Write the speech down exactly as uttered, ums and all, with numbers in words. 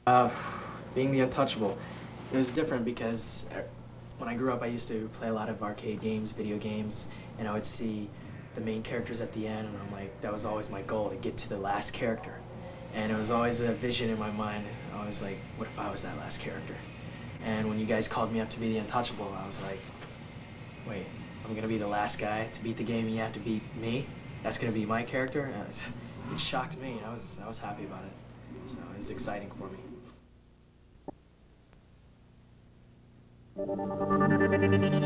Uh, being the untouchable, it was different because when I grew up I used to play a lot of arcade games, video games, and I would see the main characters at the end, and I'm like, that was always my goal, to get to the last character. And it was always a vision in my mind. I was like, what if I was that last character? And when you guys called me up to be the untouchable, I was like, wait, I'm gonna be the last guy to beat the game and you have to beat me? That's gonna be my character? And it, was, it shocked me, and I was, I was happy about it. So it was exciting for me.